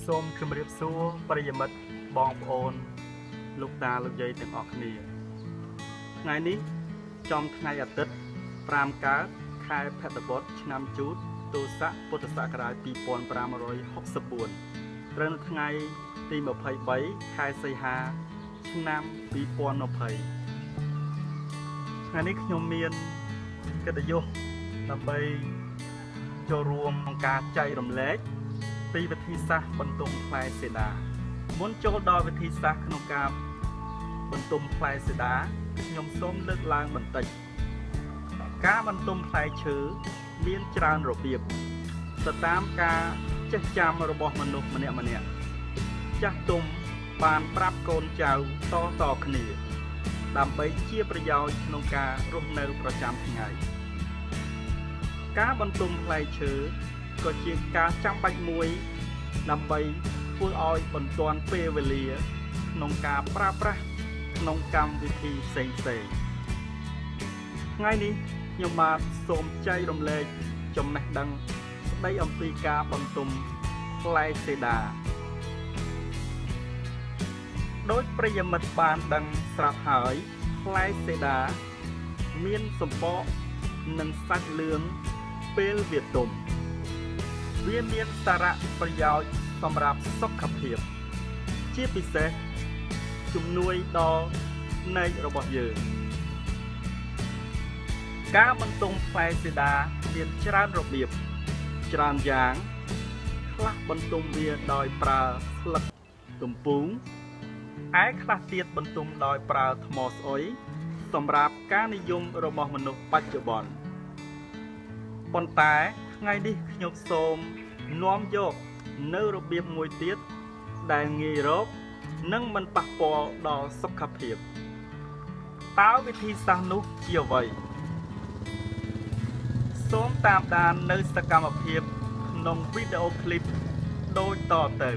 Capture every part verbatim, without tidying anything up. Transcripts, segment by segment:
សូមជម្រាបសួរប្រិយមិត្តបងប្អូនលោកតាលោកយាយទាំងអស់គ្នាថ្ងៃនេះចំថ្ងៃអាទិត្យប្រាំកើតខែភទ្របទឆ្នាំជូតទស័កពុទ្ធសករាជពីរពាន់ប្រាំរយហុកសិបបួនត្រូវនៅថ្ងៃទីម្ភៃបីខែសីហាឆ្នាំពីរពាន់ម្ភៃថ្ងៃនេះខ្ញុំមានកិត្តិយសដើម្បីចូលរួមក្នុងការចែករំលែកពីវិធីសាស្ត្របន្ទុំផ្លែសេដាមុនចូលដល់វិធីសាស្ត្រក្នុងការបន្ទុំផ្លែសេដាខ្ញុំសូមលើកឡើងបន្តិចការបន្ទុំផ្លែឈើមានច្រើនរបៀបទៅតាមការចេះចាំរបស់មនុស្សម្នាក់ម្នាក់ចាស់ទុំបានប្រាប់កូនចៅតតគ្នាដើម្បីជាប្រយោជន៍ក្នុងការរស់នៅប្រចាំថ្ងៃការបន្ទុំផ្លែឈើក៏ជាការចាំបាច់មួយដើម្បីធ្វើឲ្យបន្ទាន់ពេលវេលាក្នុងការប្រើប្រាស់ក្នុងកម្មវិធីផ្សេងផ្សេងថ្ងៃនេះខ្ញុំបាទសូមចែករំលែកចំណេះដឹងស្ដីអំពីការបន្ទុំផ្លែសេដាដោយប្រិយមិត្តបានដឹងស្រាប់ហើយផ្លែសេដាមានសម្បកនិងសាច់លឿងពេលវាទុំវាមានសារៈប្រយោជន៍សម្រាប់សុខភាពជាពិសេសជំនួយដល់ភ្នែករបស់យើងការបន្ទុំផ្លែសេដាមានច្រើនរបៀបច្រើនយ៉ាងខ្លះបន្ទុំវាដោយប្រើស្លឹកទំពូងឯខ្លះទៀតបន្ទុំដោយប្រើថ្មស្អុយសម្រាប់ការនិយមរបស់មនុស្សបច្ចុប្បន្នប៉ុន្តែថ្ងៃនេះខ្ញុំសូមនាំយកនៅរបៀបមួយទៀតដែលងាយរកនិងមិនប៉ះពាល់ដល់សុខភាពតើវិធីសាស្ត្រនោះជាអ្វីសូមតាមដាននៅសកម្មភាពក្នុងវីដេអូឃ្លីបដូចតទៅ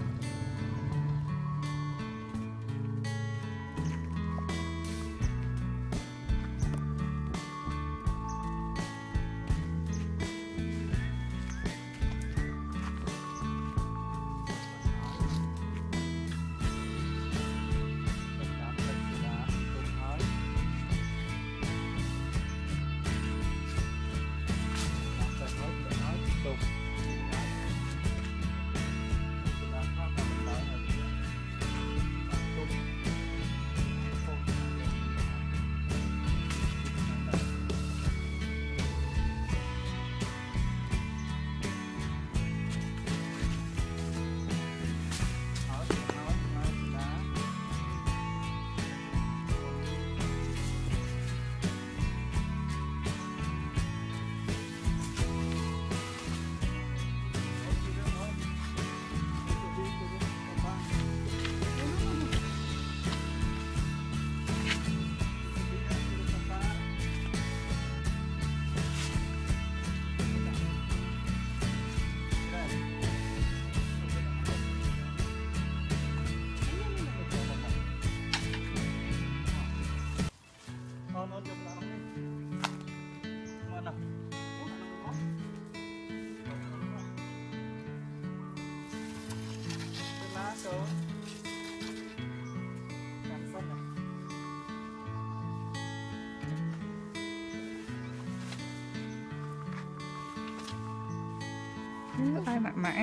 ai mặn mặn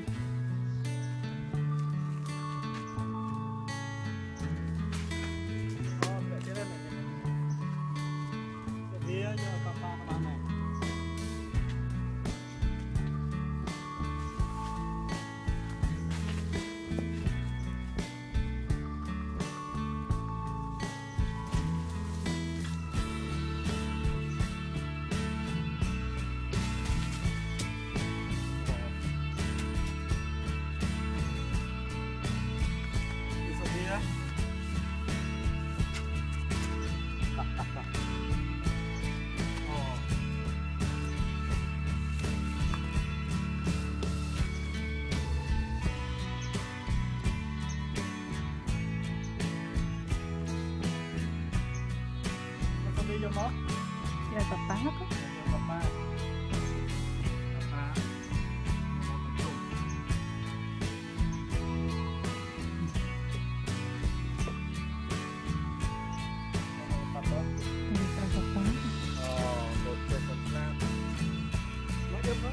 ya papa kok papa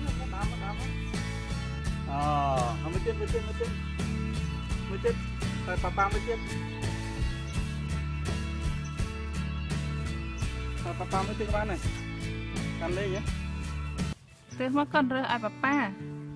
đám đám à không mới chết mới chết mới chết mới chết phải papa mới chết phải papa mới chết các bạn này ăn lên nhé Tết mất con rơi ai papa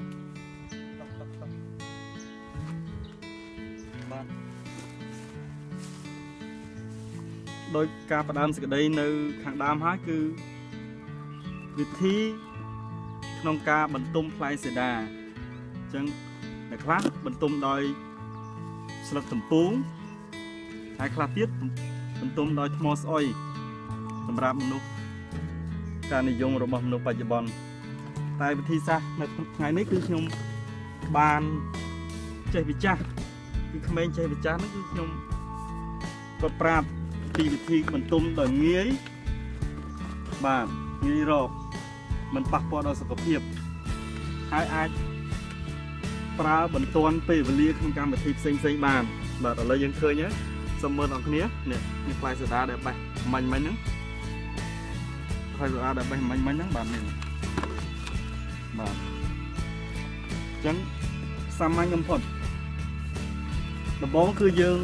đôi ca bà đam sẽ đây nơi hàng đam hái cứวิธีក្នុងការបន្ទុំផ្លែសេដាអញ្ចឹងអ្នកខ្លះបន្ទុំដោយស្លឹកទំពួងហើយខ្លះទៀតបន្ទុំដោយថ្មស្អុយសម្រាប់មនុស្សការនិយមរបស់មនុស្សបច្ចុប្បន្នតែវិធីសាស្ត្រនៅថ្ងៃនេះគឺខ្ញុំបានចេះវិចារគឺក្មេងចេះវិចារនោះគឺខ្ញុំគាត់ប្រាប់ពីវិធីបន្ទុំដោយងាយបាទងាយរកមិនប៉ះពាល់ដល់សុខភាពហើយអាចប្រើបន្ទាន់ពេលវេលាក្នុងកម្មវិធីផ្សេងផ្សេងបានបាទឥឡូវយើងឃើញហើយសូមមើលបងប្អូននេះនេះផ្លែសូដាដែលបេះមាញ់មិញហ្នឹងផ្លែសូដាដែលបេះមាញ់មិញហ្នឹងបាទនេះបាទអញ្ចឹងសាមញ្ញបំផុតដំបូងគឺយើង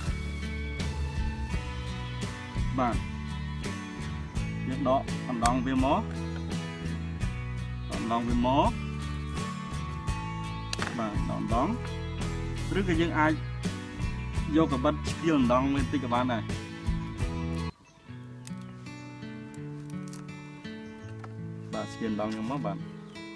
បាទយើងដកអណ្ដងវាមកអណ្ដងវាមកបាទដកអណ្ដងឬក៏យើងអាចយកកបិតឆ្កៀលអណ្ដងlênតិចក៏បានដែរបាទឆ្កៀលអណ្ដងខ្ញុំមកបាទ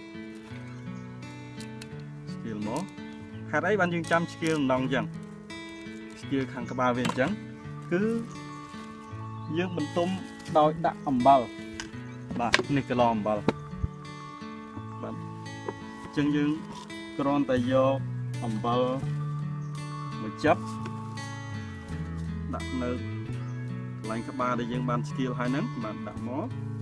ឆ្កៀលមកហេតុអីបានយើងចាំឆ្កៀលអណ្ដងអញ្ចឹងឆ្កៀលខាងក្បាលវាអញ្ចឹងគឺយើងបន្ទុំដោយដាក់អំបិលបាទនេះគីឡូអំបិលបាទអញ្ចឹងយើងគ្រាន់តែយកអំបិលមួយចិបដាក់នៅកន្លែងក្បាលដែលយើងបានឆ្កៀលហើយហ្នឹងបាទដាក់មក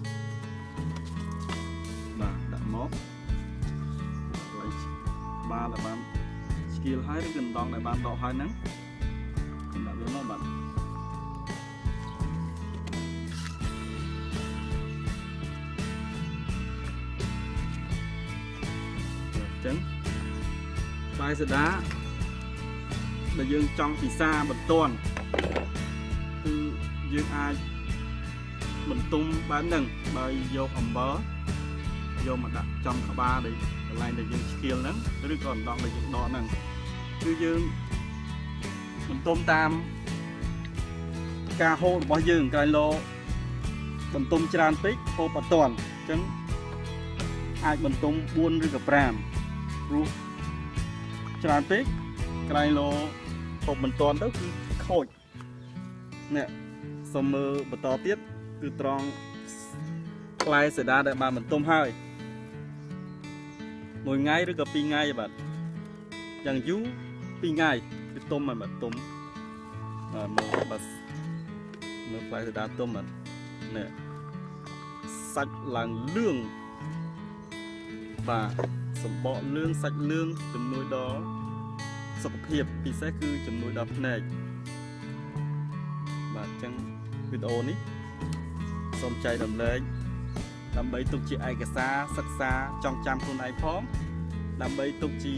បាទដាក់មកកន្លែងក្បាលដែលបានឆ្កៀលហើយឬកណ្ដងដែលបានដកហើយហ្នឹងដាក់វាមកបាទផ្លែសូដាដែលយើងចង់ពិសាបន្ទាន់គឺយើងអាចបន្ទុំបែបហ្នឹងដោយយកអំបិលយកមកដាក់ចំក្បាលដែលកន្លែងដែលយើងឆ្កៀលហ្នឹងឬក៏អណ្ដងដែលយើងដកហ្នឹងគឺយើងបន្ទុំតាមការហូររបស់យើងកន្លែងលោបន្ទុំច្រើនពេកហូរអត់ទាន់អញ្ចឹងអាចបន្ទុំបួនឬក៏ប្រាំព្រោះច្រើនពេកក្រែងលោហូបមិនតាន់ទៅគឺខូចនេះសូមមើលបន្តទៀតគឺត្រង់ផ្លែសេដាដែលបានបន្ទុំហើយមួយថ្ងៃឬក៏ពីរថ្ងៃបាទយ៉ាងយូរពីរថ្ងៃគឺទុំហើយបាទទុំមើលបាទមើលផ្លែសេដាទុំបាទនេះសាច់ឡើងលឿងបាទសម្បកលឿងសាច់លឿងជំនួយដល់សុខភាពពិសេសគឺជំនួយដល់ភ្នែកបាទអញ្ចឹងវីដេអូនេះសូមចែករំលែកដើម្បីទុកជាឯកសារសិក្សាចងចាំខ្លួនឯងផងដើម្បីទុកជា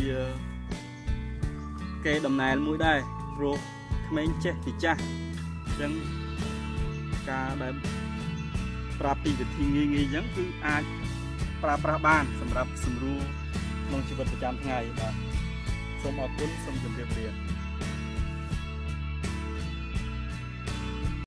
កេរដំណែលមួយដែរព្រោះក្មេងចេះពីចាស់អញ្ចឹងការដែលប្រាប់ពីវិធីងាយងាយអញ្ចឹងគឺអាចប្រើប្រាស់បានសម្រាប់សម្រួលក្នុងជីវិតប្រចាំថ្ងៃបាទសូមអរគុណសូមជម្រាបលា